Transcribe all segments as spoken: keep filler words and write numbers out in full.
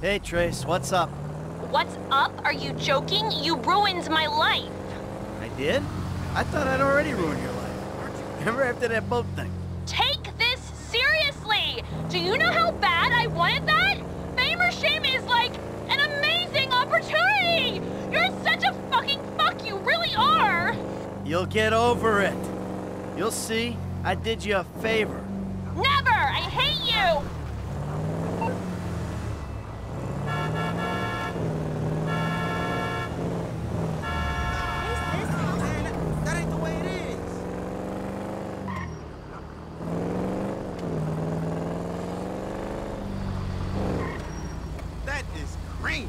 Hey, Trace, what's up? What's up? Are you joking? You ruined my life. I did? I thought I'd already ruined your life. Remember after that boat thing? Take this seriously! Do you know how bad I wanted that? Fame or shame is like an amazing opportunity! You're such a fucking fuck, you really are! You'll get over it. You'll see, I did you a favor. Never! I hate you! That ain't the way it is. That is green.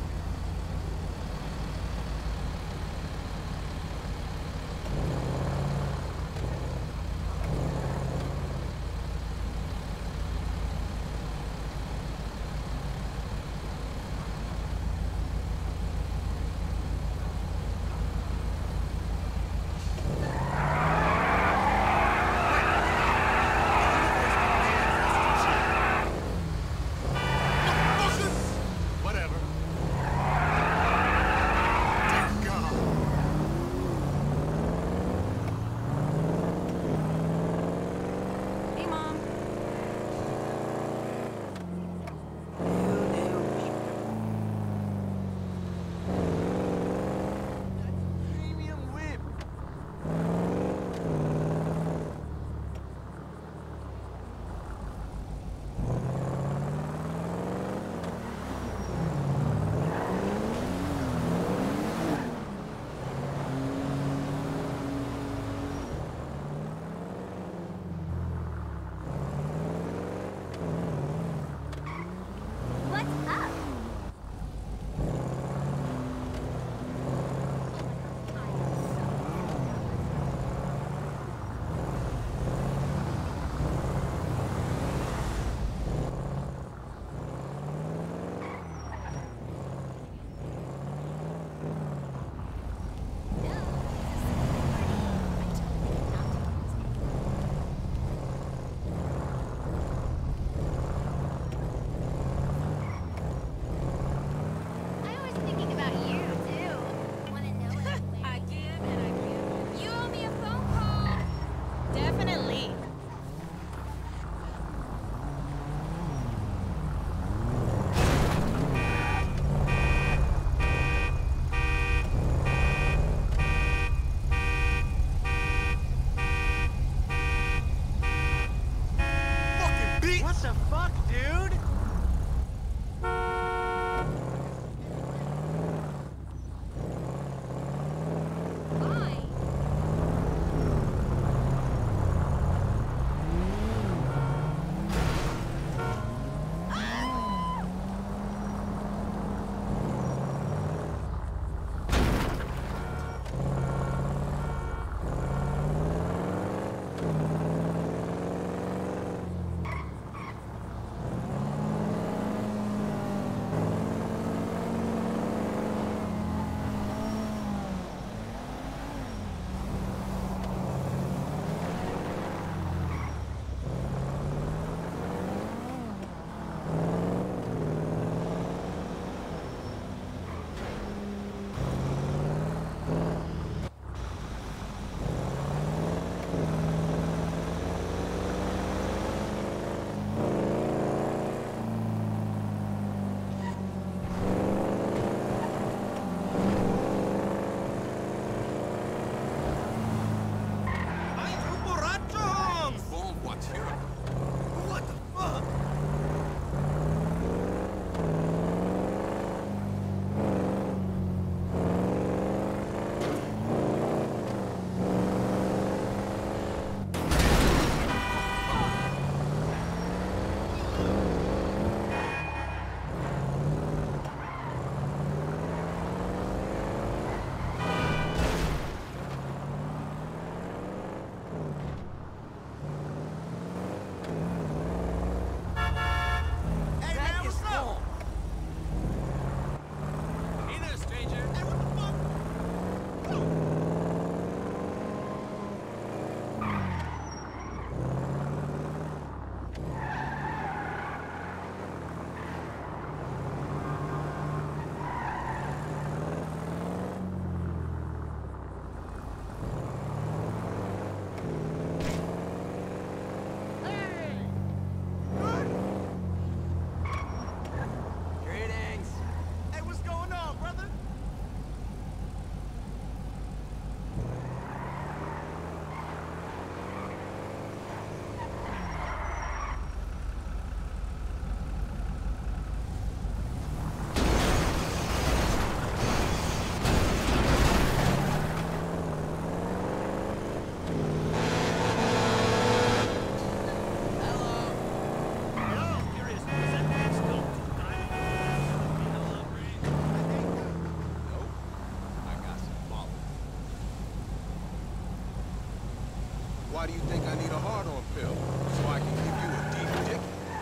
why do you think I need a hard-on pill? So I can give you a deep dick?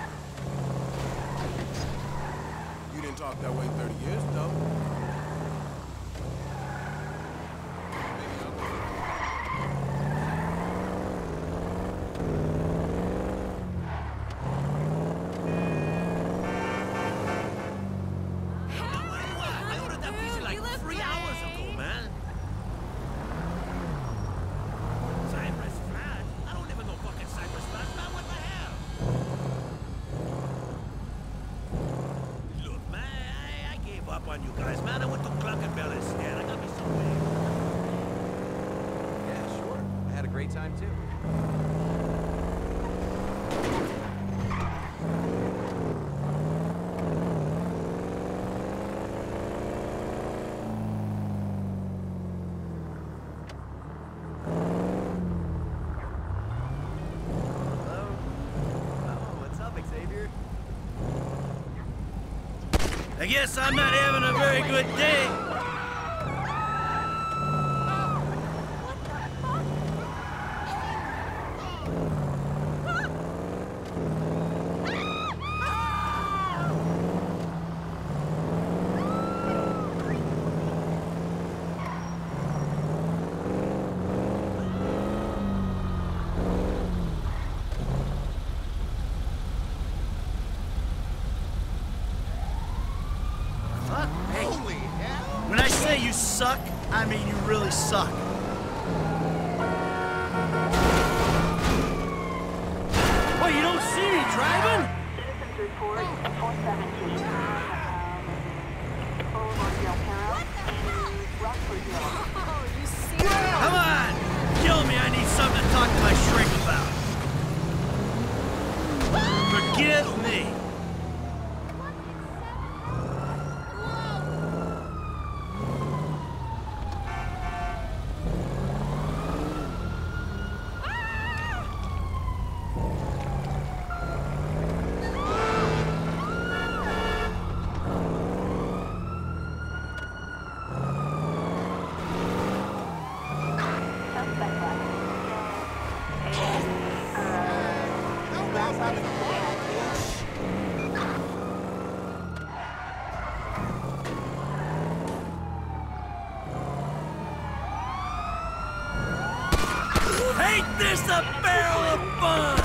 You didn't talk that way thirty years ago. On you guys, man. I went to Clunkenbell instead. I got me some way. Yeah, sure. I had a great time too. Hello? Oh, what's up, Xavier? I guess I'm not having a very good day. Holy hell! When I say you suck, I mean you really suck. What, you don't see me driving? Citizens report four seventeen. Boulevard Del Perro and Rockfordville. Oh, you serious? Come on! Kill me, I need something to talk to my shrink about. Forgive me. Ain't this a barrel of fun?